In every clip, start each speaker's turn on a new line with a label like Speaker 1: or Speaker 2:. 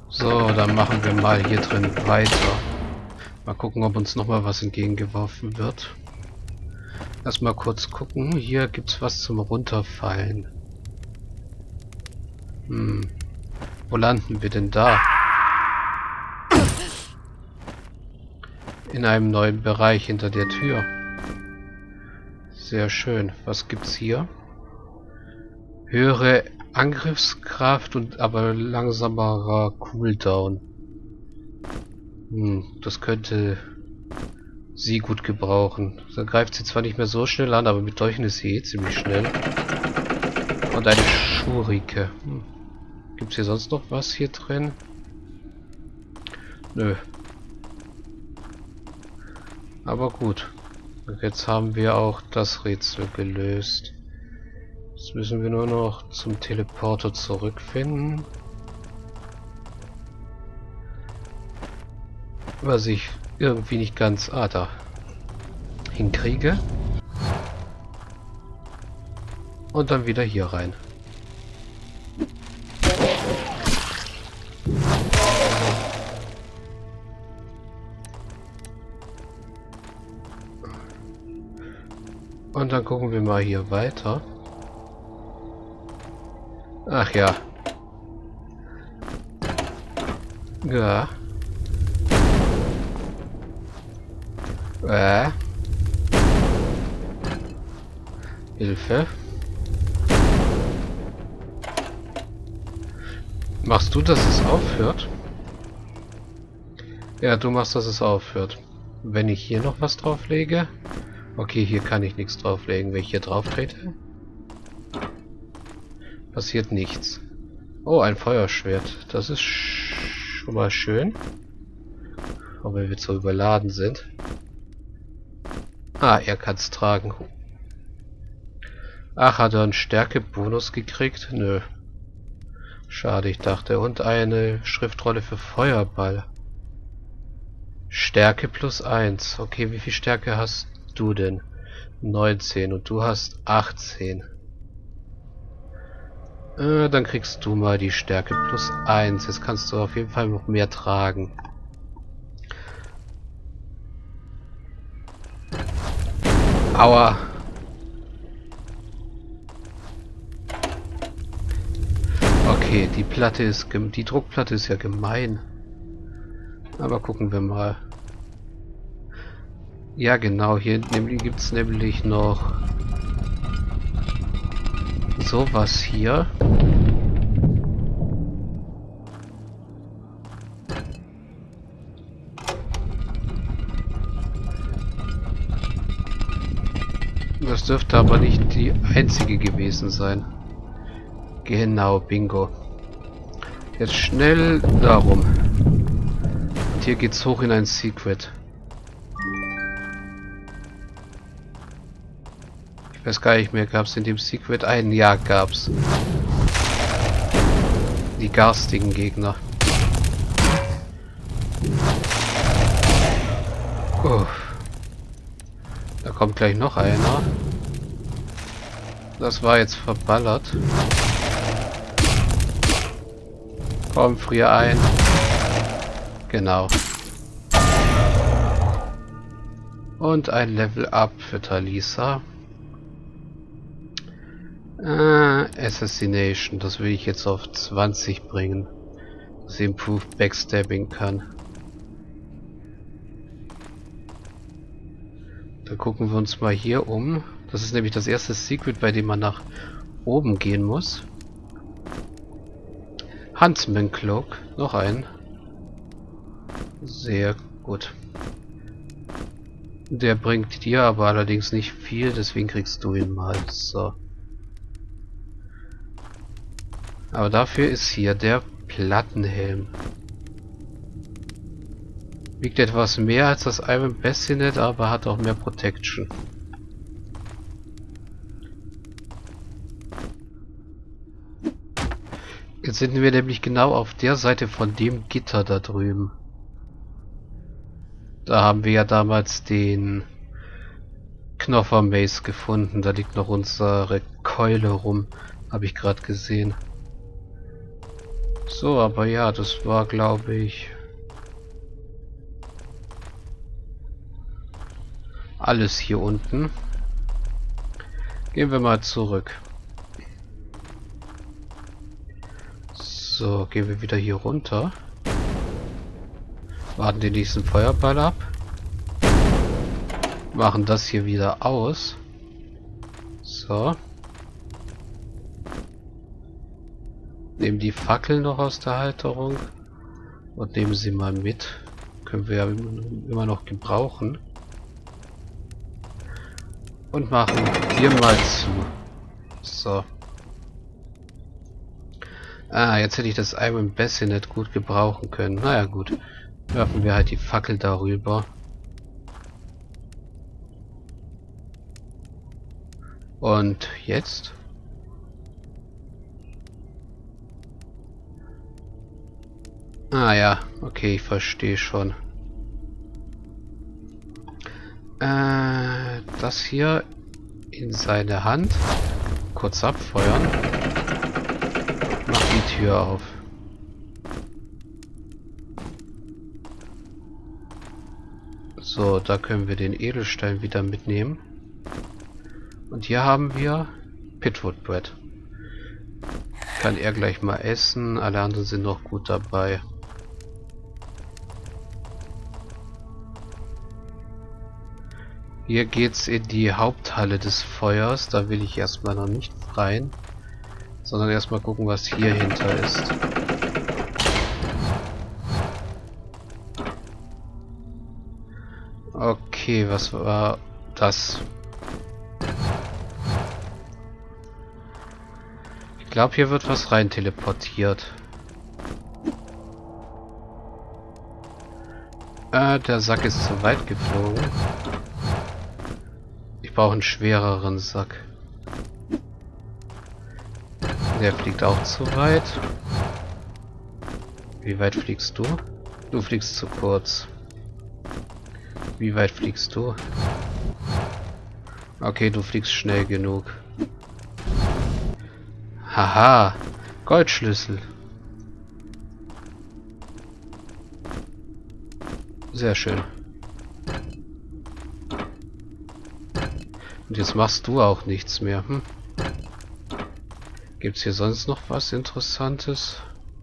Speaker 1: So, dann machen wir mal hier drin weiter. Mal gucken, ob uns nochmal was entgegengeworfen wird. Erstmal kurz gucken. Hier gibt's was zum Runterfallen. Wo landen wir denn da? In einem neuen Bereich hinter der Tür. Sehr schön. Was gibt's hier? Höhere Angriffskraft und aber langsamerer Cooldown. Das könnte sie gut gebrauchen. Da greift sie zwar nicht mehr so schnell an, aber mit Dolchen ist sie eh ziemlich schnell. Und eine Schurike. Gibt es hier sonst noch was hier drin? Nö. Aber gut. Jetzt haben wir auch das Rätsel gelöst. Jetzt müssen wir nur noch zum Teleporter zurückfinden. Was ich irgendwie nicht ganz da hinkriege. Und dann wieder hier rein. Und dann gucken wir mal hier weiter. Ach ja. Ja. Hilfe. Machst du, dass es aufhört? Ja, du machst, dass es aufhört. Wenn ich hier noch was drauflege? Okay, hier kann ich nichts drauflegen. Wenn ich hier drauf trete? Passiert nichts. Oh, ein Feuerschwert. Das ist schon mal schön. Auch wenn wir so überladen sind. Ah, er kann es tragen. Ach, hat er einen Stärke-Bonus gekriegt? Nö. Schade, ich dachte. Und eine Schriftrolle für Feuerball. Stärke +1. Okay, wie viel Stärke hast du denn? 19 und du hast 18. Dann kriegst du mal die Stärke +1. Jetzt kannst du auf jeden Fall noch mehr tragen. Aua. Okay, die Druckplatte ist ja gemein. Aber gucken wir mal. Ja genau, hier gibt es nämlich noch sowas hier. Das dürfte aber nicht die einzige gewesen sein. Genau, bingo. Jetzt schnell darum. Und hier geht's hoch in ein Secret. Ich weiß gar nicht mehr, gab es in dem Secret einen? Ja, gab's. Die garstigen Gegner. Da kommt gleich noch einer. Das war jetzt verballert. Komm, frier ein. Genau. Und ein Level Up für Talisa. Assassination. Das will ich jetzt auf 20 bringen. Dass sie Improved Backstabbing kann. Da gucken wir uns mal hier um. Das ist nämlich das erste Secret, bei dem man nach oben gehen muss. Huntsman Cloak. Noch ein. Sehr gut. Der bringt dir aber allerdings nicht viel, deswegen kriegst du ihn mal. So. Aber dafür ist hier der Plattenhelm. Wiegt etwas mehr als das Iron Bassinet, aber hat auch mehr Protection. Jetzt sind wir nämlich genau auf der Seite von dem Gitter da drüben. Da haben wir ja damals den Knoffer Mace gefunden. Da liegt noch unsere Keule rum. Habe ich gerade gesehen. So, aber ja, das war, glaube ich, alles hier unten. Gehen wir mal zurück. So, gehen wir wieder hier runter. Warten den nächsten Feuerball ab. Machen das hier wieder aus. So. Nehmen die Fackel noch aus der Halterung. Und nehmen sie mal mit. Können wir ja immer noch gebrauchen. Und machen hier mal zu. So. Ah, jetzt hätte ich das Iron Bassinet gut gebrauchen können. Naja, gut. Werfen wir halt die Fackel darüber. Und jetzt? Ah ja, okay, ich verstehe schon. Das hier in seine Hand. Kurz abfeuern. Mach die Tür auf. So, da können wir den Edelstein wieder mitnehmen. Und hier haben wir Pitwood Bread. Kann er gleich mal essen, alle anderen sind noch gut dabei. Hier geht's in die Haupthalle des Feuers, da will ich erstmal noch nicht rein, sondern erstmal gucken, was hier hinter ist. Okay, was war das? Ich glaube, hier wird was rein teleportiert. Der Sack ist zu weit geflogen. Ich brauche einen schwereren Sack. Der fliegt auch zu weit. Wie weit fliegst du? Du fliegst zu kurz. Wie weit fliegst du? Okay, du fliegst schnell genug. Haha, Goldschlüssel. Sehr schön. Und jetzt machst du auch nichts mehr, hm? Gibt's hier sonst noch was Interessantes?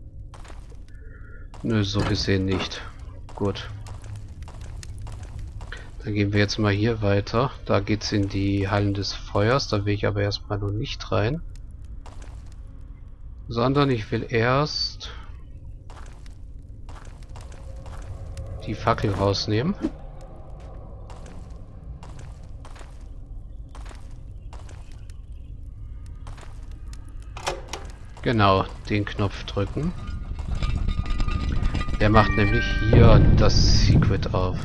Speaker 1: Nö, so gesehen nicht. Gut. Dann gehen wir jetzt mal hier weiter. Da geht's in die Hallen des Feuers. Da will ich aber erstmal noch nicht rein. Sondern ich will erst die Fackel rausnehmen. Genau, den Knopf drücken. Der macht nämlich hier das Secret auf.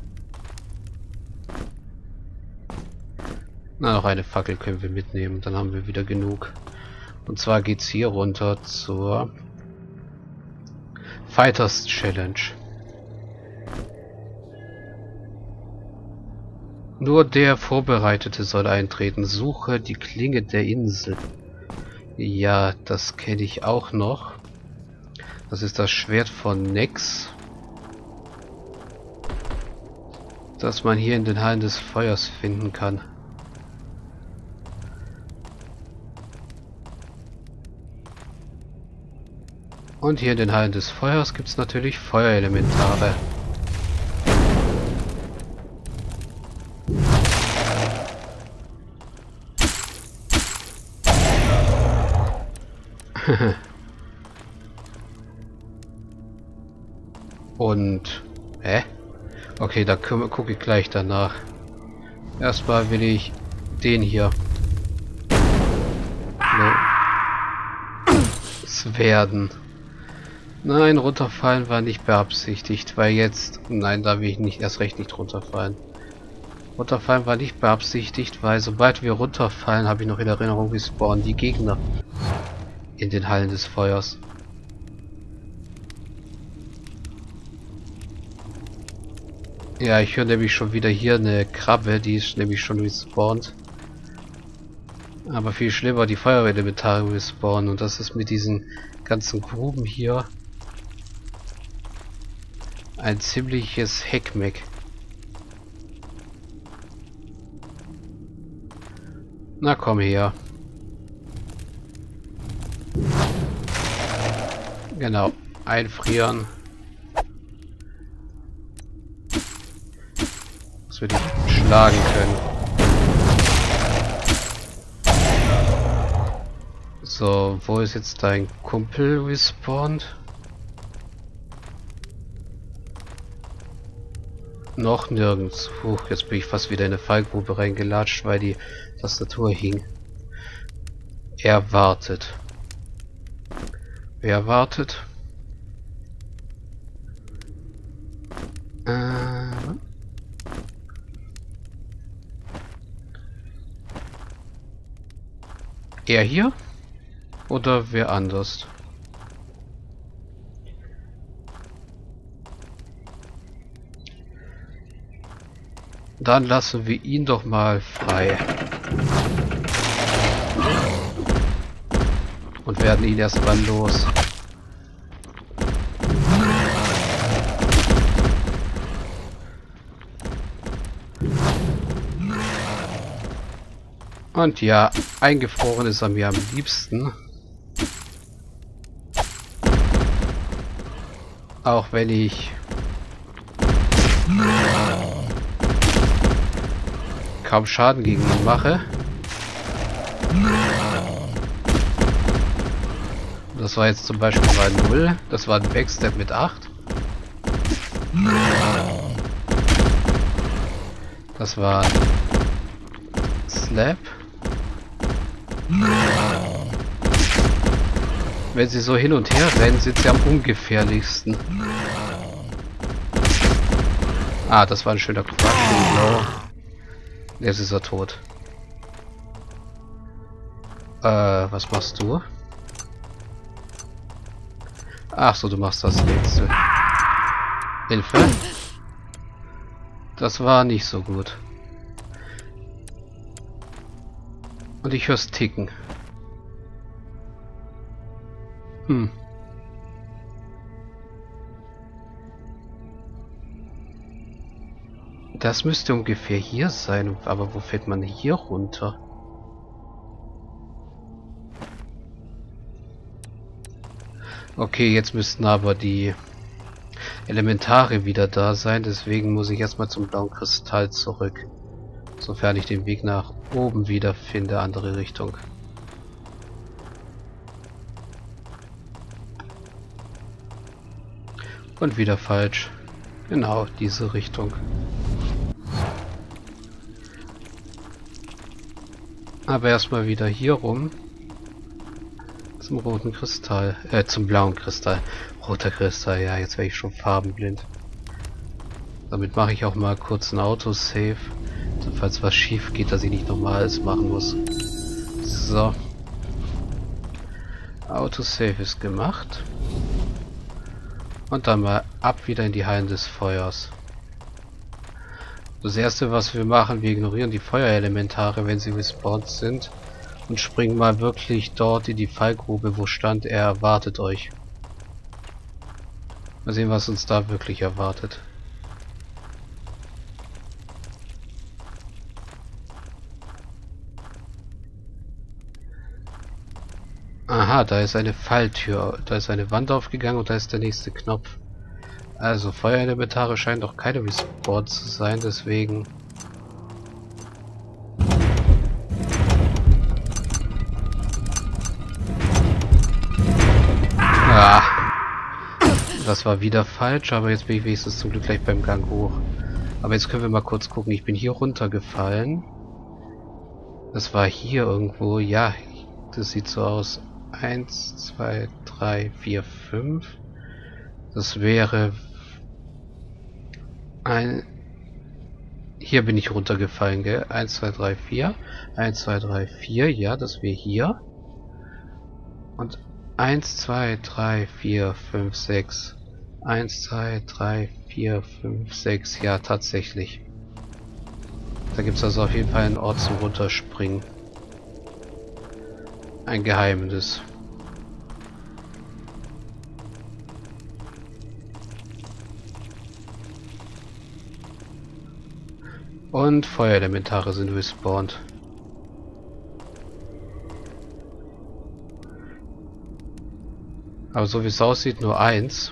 Speaker 1: Na, noch eine Fackel können wir mitnehmen, dann haben wir wieder genug. Und zwar geht's hier runter zur Fighters Challenge. Nur der Vorbereitete soll eintreten. Suche die Klinge der Insel. Ja, das kenne ich auch noch. Das ist das Schwert von Nex. Das man hier in den Hallen des Feuers finden kann. Und hier in den Hallen des Feuers gibt es natürlich Feuerelementare. Und... Okay, da gucke ich gleich danach. Erstmal will ich den hier werden. Nein, runterfallen war nicht beabsichtigt, weil jetzt... Nein, da will ich nicht erst recht nicht runterfallen. Runterfallen war nicht beabsichtigt, weil sobald wir runterfallen, habe ich noch in Erinnerung, wie spawnen die Gegner in den Hallen des Feuers. Ja, ich höre nämlich schon wieder hier eine Krabbe, die ist nämlich schon respawned. Aber viel schlimmer, die Feuerelementare respawnen. Und das ist mit diesen ganzen Gruben hier ein ziemliches Heckmeck. Na komm her. Genau, einfrieren. Dass wir dich schlagen können. So, wo ist jetzt dein Kumpel respawned? Noch nirgends. Jetzt bin ich fast wieder in eine Fallgrube reingelatscht, weil die Tastatur hing. Er wartet. Wer wartet? Er hier? Oder wer anders? Dann lassen wir ihn doch mal frei. Und werden ihn erstmal los. Und ja, eingefroren ist er mir am liebsten. Auch wenn ich kaum Schaden gegen ihn mache. Das war jetzt zum Beispiel mal 0. Das war ein Backstep mit 8. Das war ein Slap. Wenn sie so hin und her rennen, sind sie am ungefährlichsten. Ah, das war ein schöner Crushing Blow. Jetzt ist er tot. Was machst du? Ach so, du machst das Rätsel. Hilfe. Das war nicht so gut. Und ich hör's ticken. Das müsste ungefähr hier sein, aber wo fällt man hier runter? Okay, jetzt müssten aber die Elementare wieder da sein, deswegen muss ich erstmal zum blauen Kristall zurück. Sofern ich den Weg nach oben wieder finde, andere Richtung. Und wieder falsch. Genau, diese Richtung. Aber erstmal wieder hier rum. Zum roten Kristall. Zum blauen Kristall. Roter Kristall, ja, jetzt wäre ich schon farbenblind. Damit mache ich auch mal kurz ein Autosave. Falls was schief geht, dass ich nicht nochmal alles machen muss. So. Autosave ist gemacht. Und dann mal ab wieder in die Hallen des Feuers. Das erste, was wir machen, wir ignorieren die Feuerelementare, wenn sie respawned sind. Und springen mal wirklich dort in die Fallgrube, wo stand, er erwartet euch. Mal sehen, was uns da wirklich erwartet. Aha, da ist eine Falltür. Da ist eine Wand aufgegangen und da ist der nächste Knopf. Also, Feuerelementare scheinen doch keine Respawn zu sein, deswegen... Ah, das war wieder falsch, aber jetzt bin ich wenigstens zum Glück gleich beim Gang hoch. Aber jetzt können wir mal kurz gucken. Ich bin hier runtergefallen. Das war hier irgendwo. Ja, das sieht so aus. 1, 2, 3, 4, 5. Das wäre... Hier bin ich runtergefallen, gell? 1, 2, 3, 4. 1, 2, 3, 4. Ja, das wäre hier. Und 1, 2, 3, 4, 5, 6. 1, 2, 3, 4, 5, 6. Ja, tatsächlich. Da gibt es also auf jeden Fall einen Ort zum Runterspringen. ein Geheimnis. Und Feuerelementare sind respawned. Aber so wie es aussieht, nur eins.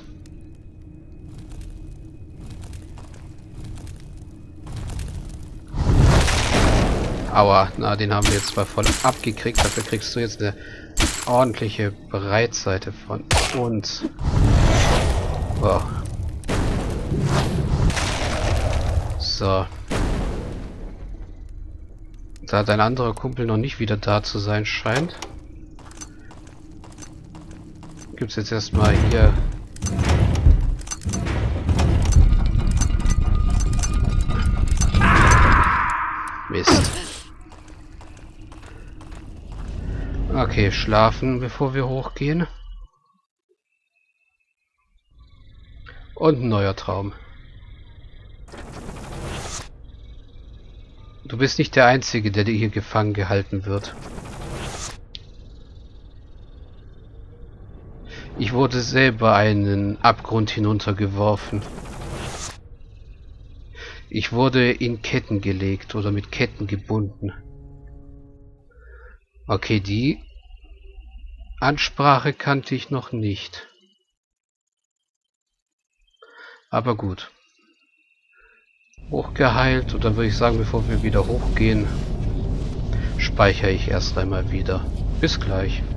Speaker 1: Aua, na, den haben wir jetzt zwar voll abgekriegt, dafür kriegst du jetzt eine ordentliche Breitseite von uns. Wow. So. Da dein anderer Kumpel noch nicht wieder da zu sein scheint, gibt's jetzt erstmal hier Mist. Okay, schlafen, bevor wir hochgehen. Und ein neuer Traum. Du bist nicht der Einzige, der hier gefangen gehalten wird. Ich wurde selber einen Abgrund hinuntergeworfen. Ich wurde in Ketten gelegt oder mit Ketten gebunden. Okay, die Ansprache kannte ich noch nicht. Aber gut. Hochgeheilt, oder würde ich sagen, bevor wir wieder hochgehen, speichere ich erst einmal wieder. Bis gleich.